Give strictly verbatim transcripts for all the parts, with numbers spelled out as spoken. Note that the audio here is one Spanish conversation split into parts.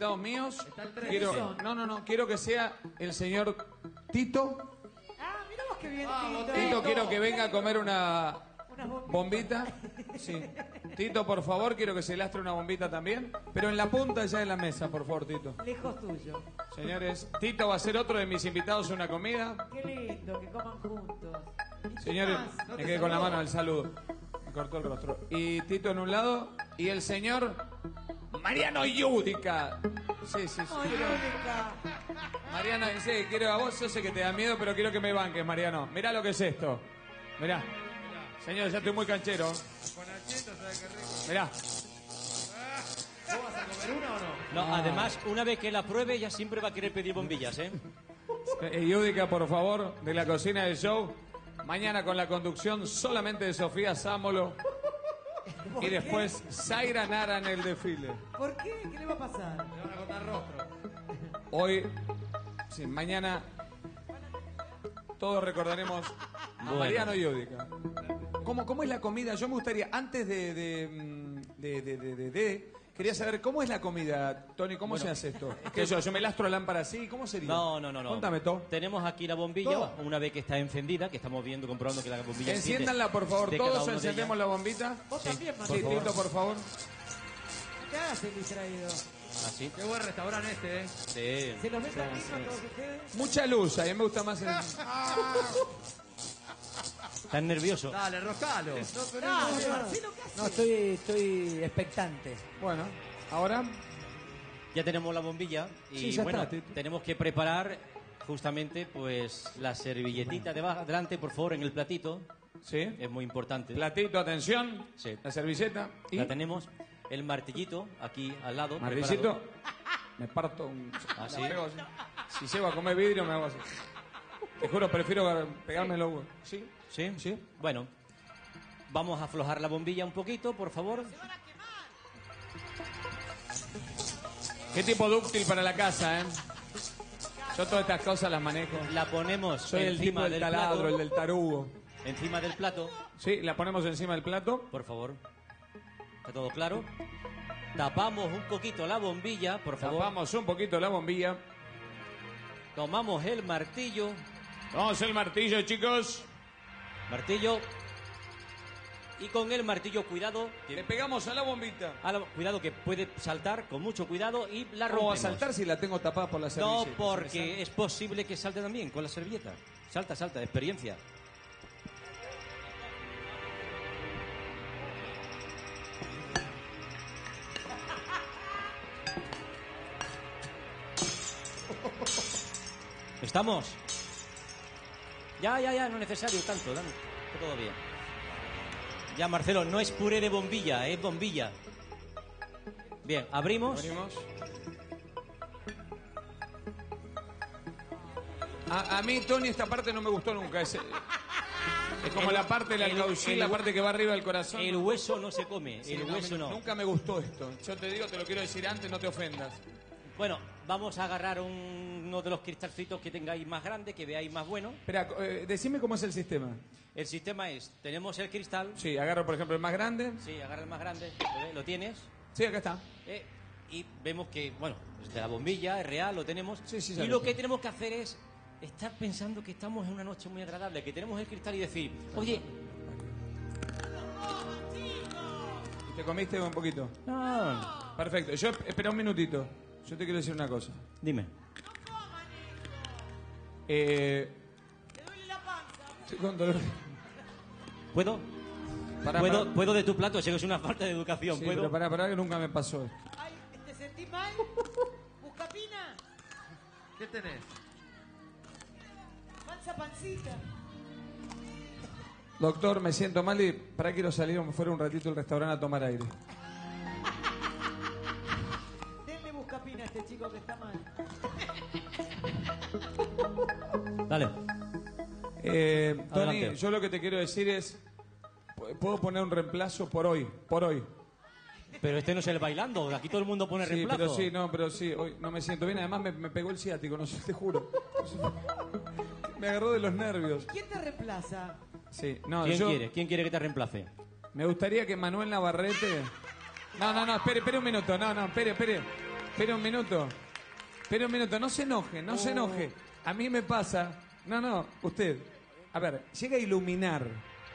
invitados míos. Quiero, no, no, no, quiero que sea el señor Tito. Ah, mira vos qué bien, Vamos, Tito. Tito, quiero que venga a comer una bombita. Sí. Tito, por favor, quiero que se lastre una bombita también. Pero en la punta ya de la mesa, por favor, Tito. Lejos tuyo. Señores, Tito va a ser otro de mis invitados a una comida. Qué lindo, que coman juntos. Señores, No me te quedé con la saludó. mano al saludo. Me cortó el rostro. Y Tito en un lado y el señor Mariano Yudica. Sí, sí, sí. quiero- Mariano, en serio, quiero a vos, yo sé que te da miedo, pero quiero que me banques, Mariano. Mirá lo que es esto. Mirá. Señor, ya estoy muy canchero. Con Nachito, ¿sabes qué rico? Mirá. ¿Vos vas a comer una o no? No, además, una vez que la pruebe, ya siempre va a querer pedir bombillas, ¿eh? Eh, Yudica, por favor, de la cocina del show. Mañana con la conducción solamente de Sofía Sámolo. Y después Zaira Nara en el desfile. ¿Por qué? ¿Qué le va a pasar? Le van a cortar rostro. Hoy, sí, mañana, todos recordaremos a Bueno. Mariano Yudica. ¿Cómo, ¿Cómo es la comida? Yo me gustaría, antes de... de, mm, de, de, de, de- de- quería saber, ¿cómo es la comida, Tony? ¿Cómo Bueno, se hace esto? ¿Qué yo, yo me lastro la lámpara así? ¿Cómo sería? No, no, no, no. Cuéntame todo. Tenemos aquí la bombilla, Todo. una vez que está encendida, que estamos viendo, comprobando que la bombilla enciende Enciéndanla, por favor. de cada Todos uno de encendemos ellas. la bombita. Vos Sí, también, por Sí, Martín. favor. Tito, por favor. ¿Qué haces, distraído? Así. Qué buen restaurante este, ¿eh? Sí. ¿Se los ven tan lindo a todos ustedes? Mucha luz, a mí me gusta más el... ¿Estás nervioso? Dale, roscalo. Dale, Marcelo, ¿qué haces? No, estoy, estoy expectante. Bueno, ahora... Ya tenemos la bombilla y Sí, ya bueno, está, Tito. tenemos que preparar justamente pues la servilletita de adelante, por favor, en el platito. Sí. Es muy importante. Platito, atención. Sí. La servilleta. Y... La tenemos. El martillito aquí al lado. Martillicito. preparado. Me parto un... Así. la pego así. Si llego a comer vidrio me hago así. Te juro, prefiero pegarme los huevos. ¿Sí? ¿Sí? Sí. Bueno, vamos a aflojar la bombilla un poquito, por favor. ¿Qué tipo dúctil para la casa, eh? Yo todas estas cosas las manejo. La ponemos Soy el tipo encima del del taladro, plato. el del tarugo. Encima del plato, Sí, la ponemos encima del plato. por favor. ¿Está todo claro? Tapamos un poquito la bombilla, por favor. Tapamos un poquito la bombilla. Tomamos el martillo. Vamos el martillo, chicos. Martillo. Y con el martillo, cuidado. Le Que, pegamos a la bombita. a la- cuidado que puede saltar con mucho cuidado y la ¿Cómo va rompemos. a saltar si la tengo tapada por la No, servilleta? porque es posible que salte también con la servilleta. Salta, salta, de experiencia. ¿Estamos? Ya, ya, ya, no es necesario tanto, dame, está todo bien. Ya, Marcelo, no es puré de bombilla, es bombilla. Bien, abrimos. Abrimos. A, a mí, Tony, esta parte no me gustó nunca. Es, es como El- la parte del el- alcaucil, el- la parte que va arriba del corazón. El hueso no se come, Sí, el no, hueso a mí no. Nunca me gustó esto. Yo te digo, te lo quiero decir antes, no te ofendas. Bueno, vamos a agarrar un- uno de los cristalcitos que tengáis más grande, que veáis más bueno. Espera, eh, decime cómo es el sistema. El sistema es, tenemos el cristal, Sí, agarro, por ejemplo, el más grande. sí, agarra el más grande, ¿lo ves? Lo tienes, Sí, acá está. eh, y vemos que, bueno, es de la bombilla, es real, lo tenemos. Sí, sí, ya y lo lo que sé. tenemos que hacer es estar pensando que estamos en una noche muy agradable, que tenemos el cristal y decir, oye, ¿Y te comiste un poquito? no, Perfecto. Yo, espera un minutito. Yo te quiero decir una cosa. dime. Eh... Estoy con dolor. ¿Puedo? Pará, ¿Puedo, pará. puedo de tu plato? Sé que es una falta de educación. Sí, ¿Puedo? pero pará, pará, que nunca me pasó esto. Ay, ¿te sentís mal? ¿Buscapina? ¿Qué tenés? ¿Mansa pancita? Doctor, me siento mal y para quiero salir fuera un ratito del restaurante a tomar aire. Denle buscapina a este chico que está mal. Dale. Eh, Tony, Adelante. yo lo que te quiero decir es, puedo poner un reemplazo por hoy, por hoy. Pero este no es el bailando, aquí todo el mundo pone Sí, reemplazo. pero sí, no, pero sí, hoy no me siento bien. Además me, me pegó el ciático, no sé, te juro. Me agarró de los nervios. ¿Quién te reemplaza? Sí, no, ¿Quién yo quiere? ¿Quién quiere que te reemplace? me gustaría que Manuel Navarrete. No, no, no, espere, espere un minuto, no, no, espere, espere. espera un minuto. Espera un minuto, no se enoje, no se enoje. A mí me pasa... No, no, usted. A ver, llega a iluminar.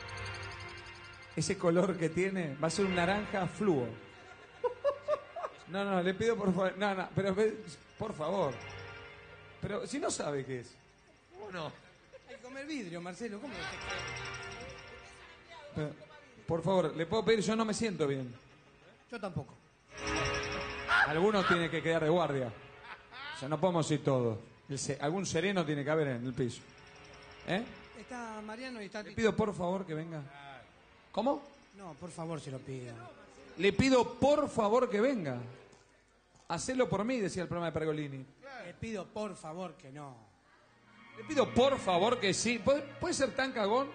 Ese color que tiene va a ser un naranja fluo. No, no, le pido por favor... No, no, pero por favor. Pero si no sabe qué es. Uno. Hay que comer vidrio, Marcelo. ¿Cómo te Pero, por favor, le puedo pedir, yo no me siento bien. Yo tampoco. Alguno tiene que quedar de guardia. O sea, no podemos ir todos. El se- algún sereno tiene que haber en el piso. ¿Eh? Está Mariano y está... Le pido por favor que venga. ¿Cómo? No, por favor, se lo pido. Le pido por favor que venga. Hacelo por mí, decía el programa de Pergolini. Le pido por favor que no. Le pido por favor que sí. ¿Puede, puede ser tan cagón?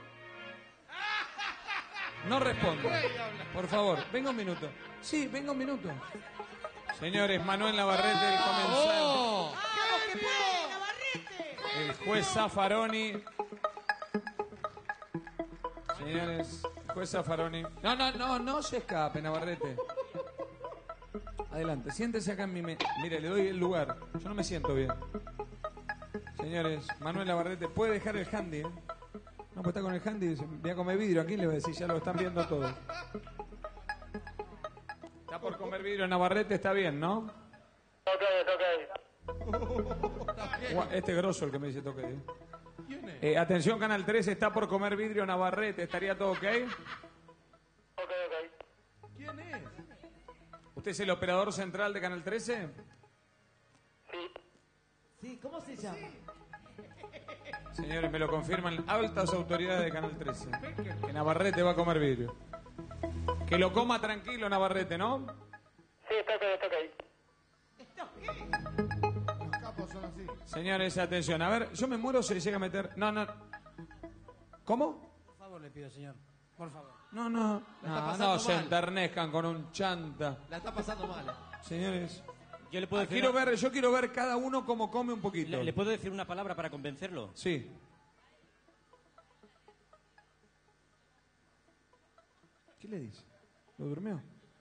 No responda. Por favor, venga un minuto. Sí, venga un minuto. Señores, Manuel Navarrete, el comensal. ¡Oh! ¡Vamos, que puede, Navarrete! El juez Zaffaroni. Señores, juez Zaffaroni. No, no, no, no se escape, Navarrete. Adelante, siéntese acá en mi... Me... Mire, le doy el lugar. Yo no me siento bien. Señores, Manuel Navarrete, puede dejar el handy, ¿eh? No, pues está con el handy y dice, voy a comer vidrio. ¿A quién le va a decir? Ya lo están viendo todos. Está por comer vidrio Navarrete, está bien, ¿no? Gua- Este es grosso el que me dice toque. ¿eh? ¿Quién es? Eh, atención, Canal trece, está por comer vidrio Navarrete. ¿Estaría todo ok? ¿Quién es? ¿Usted es el operador central de Canal trece? Sí, ¿cómo se llama? Señores, me lo confirman altas autoridades de Canal trece. Que Navarrete va a comer vidrio. Que lo coma tranquilo Navarrete, ¿no? Sí, está ok, está ok. ¿Esto qué? Los capos son así. Señores, atención. A ver, yo me muero si le llega a meter... No, no. ¿Cómo? Por favor, le pido, señor. Por favor. No, no. está No, pasando no se mal. enternezcan con un chanta. La está pasando mal. eh. Señores, Yo le puedo decir quiero una- ver, yo quiero ver cada uno cómo come un poquito. ¿Le, le puedo decir una palabra para convencerlo? Sí. ¿Qué le dice? ¿Lo durmió?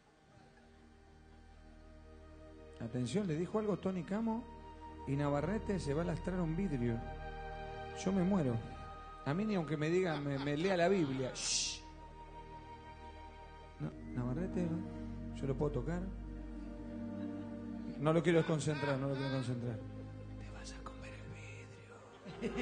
Atención, le dijo algo Tony Camo y Navarrete se va a lastrar un vidrio. Yo me muero. A mí ni aunque me diga, me, me lea la Biblia. Shh. No, Navarrete, ¿no? Yo lo puedo tocar. No lo quiero desconcentrar, no lo quiero concentrar. Te vas a comer el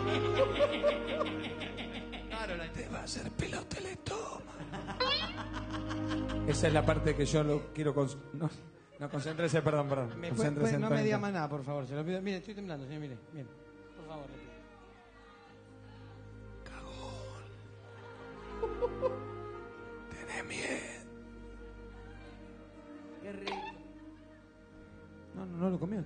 vidrio. Claro, la Te va a hacer pelota el estómago. Esa es la parte que yo lo quiero... Con... No, no, concéntrese, perdón, perdón. Me puede- Concéntrese puede- en no me treinta. diga más nada, por favor. Se lo pido. Mire, estoy temblando, señor. Mire, mire. Por favor, le pido. Tenés miedo. Qué rico. No, no, no lo comió.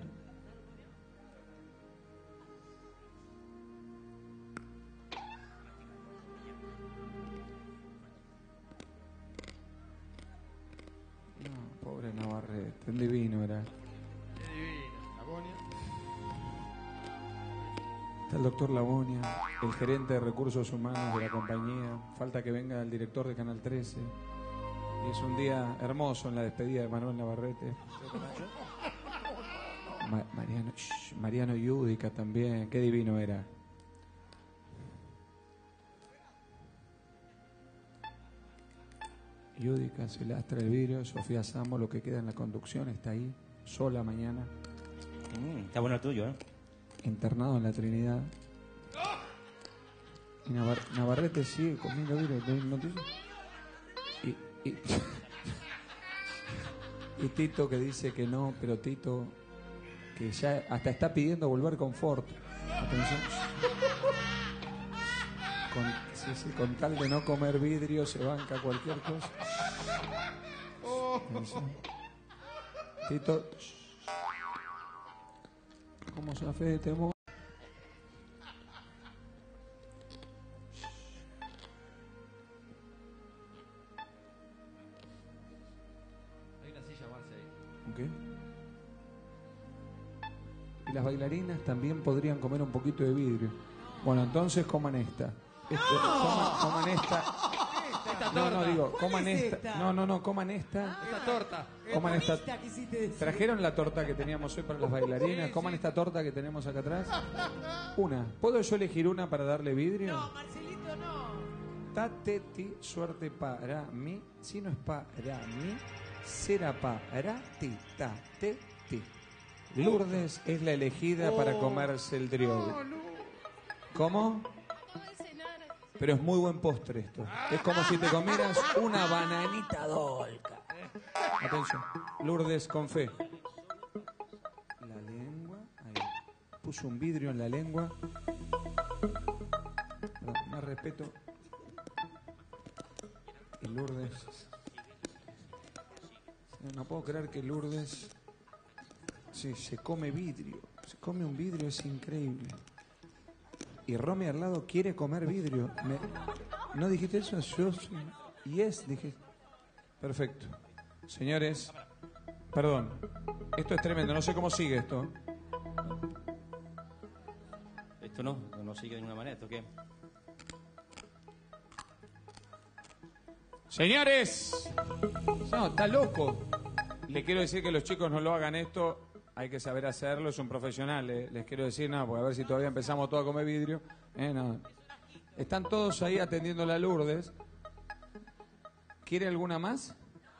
No, pobre Navarrete, un divino era. Qué divino. La Bonia. Está el doctor Labonia, el gerente de recursos humanos de la compañía. Falta que venga el director de Canal trece. Y es un día hermoso en la despedida de Manuel Navarrete. Ma- Mariano, shh, Mariano Yudica también, qué divino era. Yudica se lastra el vidrio, Sofía Samo, lo que queda en la conducción, está ahí, sola mañana, Mm, está bueno el tuyo, ¿eh? internado en la Trinidad. Y Navar- Navarrete sigue comiendo vidrio, ¿no hay noticias? Y, y, y Tito que dice que no, pero Tito que ya hasta está pidiendo volver con Ford. Atención. Con, sí, sí, con tal de no comer vidrio se banca cualquier cosa. Atención. Tito. ¿Cómo se fe de temor? Hay una silla, Marce, ahí. ¿Ok? Y las bailarinas también podrían comer un poquito de vidrio. Bueno, entonces coman esta. Este, coman, coman esta. Esta No, torta. no, digo, ¿Cuál coman es esta. esta? No, no, no, coman esta. Esta torta. Coman esta. Comista, quisiste decir. ¿Trajeron la torta que teníamos hoy para las bailarinas? Sí, Coman sí. esta torta que tenemos acá atrás. Una. ¿Puedo yo elegir una para darle vidrio? No, Marcelito, no. Tateti, suerte para mí. Si no es para mí, será para ti. Tateti. Lourdes es la elegida para comerse el driol. ¿Cómo? Pero es muy buen postre esto. Es como si te comieras una bananita dolca. Atención. Lourdes, con fe. La lengua. Ahí. Puso un vidrio en la lengua. Perdón, más respeto. Y Lourdes. No puedo creer que Lourdes. Sí, se come vidrio. Se come un vidrio, es increíble. Y Romy al lado quiere comer vidrio. Me- ¿No dijiste eso? Yo sí. Yes, dije. Perfecto. Señores, perdón. Esto es tremendo. No sé cómo sigue esto. Esto no, no, no sigue de ninguna manera. ¿Esto qué? Señores. No, está loco. Le quiero decir que los chicos no lo hagan esto. Hay que saber hacerlo. Es un profesional. eh. Les quiero decir, no, porque a ver si todavía empezamos todos a comer vidrio. Eh, no. Están todos ahí atendiendo a Lourdes. ¿Quiere alguna más?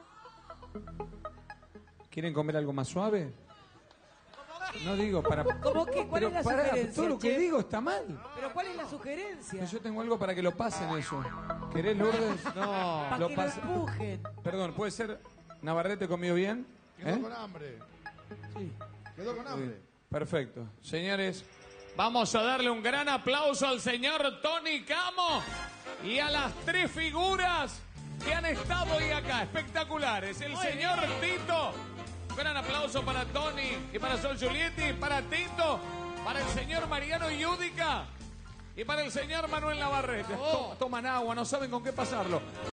¿Quieren comer algo más suave? No digo para... ¿Cómo que? ¿Cuál Pero es la pará, sugerencia, todo lo que chef? digo está mal. ¿Pero cuál es la sugerencia? Yo tengo algo para que lo pasen eso. ¿Querés, Lourdes? No. Para lo que pasa- lo empujen. Perdón, ¿puede ser Navarrete comió bien? Quedó ¿Eh? con hambre. Sí. Quedó con Muy hambre. bien. Perfecto. Señores, vamos a darle un gran aplauso al señor Tony Camo y a las tres figuras que han estado hoy acá, espectaculares. El señor Tito. Un gran aplauso para Tony y para Sol Giulietti, para Tito, para el señor Mariano Yudica y para el señor Manuel Navarrete. To- Toman agua, no saben con qué pasarlo.